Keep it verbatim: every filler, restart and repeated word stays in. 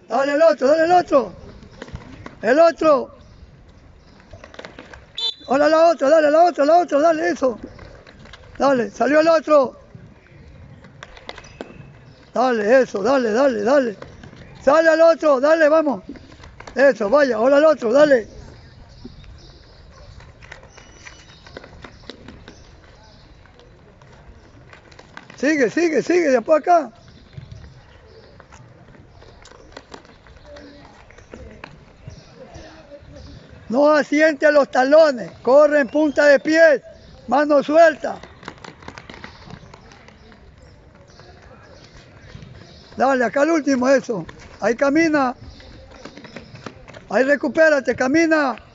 Dale el otro, dale el otro. El otro. Ahora la otra, dale la otra, la otra, dale eso. Dale, salió el otro. Dale eso, dale, dale, dale. Sale al otro, dale, vamos. Eso, vaya, ahora al otro, dale. Sigue, sigue, sigue, después acá. No asiente a los talones, corre en punta de pies, mano suelta. Dale, acá el último, eso. Ahí camina. Ahí recupérate, camina.